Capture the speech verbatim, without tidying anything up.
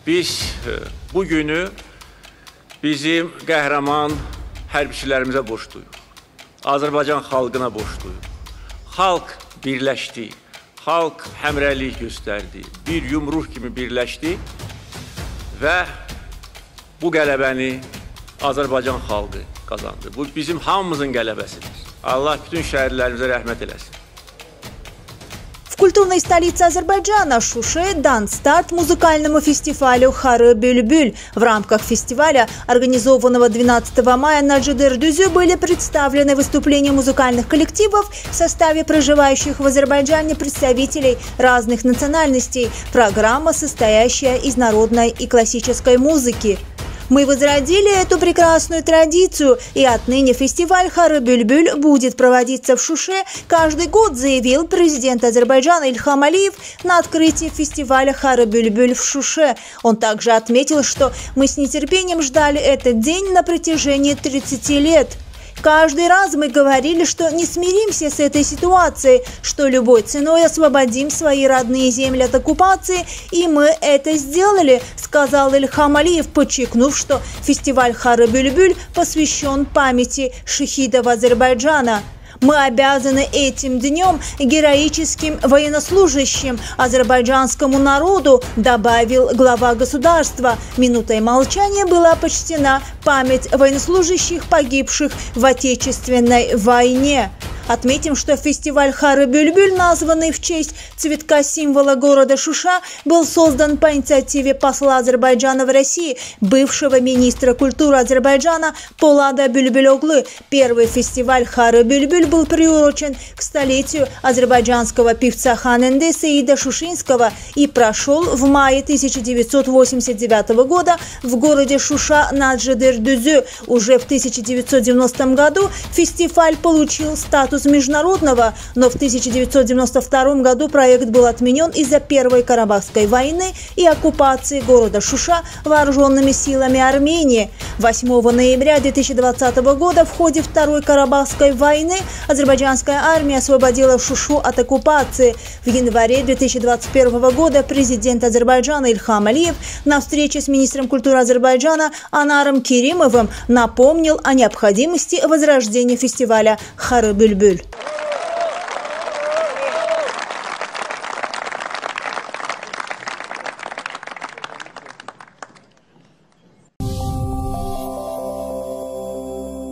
Biz bu günü bizim qəhrəman hərbçilərimizə borçluyuq. Azərbaycan xalqına borçluyuq. Xalq birləşdi, xalq həmrəylik göstərdi, bir yumruq kimi birləşdi və bu qələbəni Azərbaycan xalqı qazandı. Bu bizim hamımızın qələbəsidir. Allah bütün şəhidlərimizə rəhmət eləsin. В культурной столице Азербайджана Шуше дан старт музыкальному фестивалю «Хары-Бюльбюль». В рамках фестиваля, организованного двенадцатого мая на Джидыр-Дүзю, были представлены выступления музыкальных коллективов в составе проживающих в Азербайджане представителей разных национальностей. Программа, состоящая из народной и классической музыки. Мы возродили эту прекрасную традицию, и отныне фестиваль «Хары-Бюльбюль» будет проводиться в Шуше каждый год, заявил президент Азербайджана Ильхам Алиев на открытии фестиваля «Хары-Бюльбюль» в Шуше. Он также отметил, что мы с нетерпением ждали этот день на протяжении тридцати лет. Каждый раз мы говорили, что не смиримся с этой ситуацией, что любой ценой освободим свои родные земли от оккупации, и мы это сделали, сказал Ильхам Алиев, подчеркнув, что фестиваль «Хары-Бюльбюль» посвящен памяти шахидов Азербайджана. Мы обязаны этим днем героическим военнослужащим, азербайджанскому народу, добавил глава государства. Минутой молчания была почтена память военнослужащих, погибших в Отечественной войне. Отметим, что фестиваль «Хары-Бюльбюль», названный в честь цветка символа города Шуша, был создан по инициативе посла Азербайджана в России, бывшего министра культуры Азербайджана Полада Бюльбюль-оглы. Первый фестиваль «Хары-Бюльбюль» был приурочен к столетию азербайджанского певца Ханенде Сеида Шушинского и прошел в мае тысяча девятьсот восемьдесят девятого года в городе Шуша на Джидыр-Дүзю. Уже в тысяча девятьсот девяностом году фестиваль получил статус международного, но в тысяча девятьсот девяносто втором году проект был отменен из-за Первой Карабахской войны и оккупации города Шуша вооруженными силами Армении. восьмого ноября две тысячи двадцатого года в ходе Второй Карабахской войны азербайджанская армия освободила Шушу от оккупации. В январе две тысячи двадцать первого года президент Азербайджана Ильхам Алиев на встрече с министром культуры Азербайджана Анаром Керимовым напомнил о необходимости возрождения фестиваля «Хары-Бюльбюль».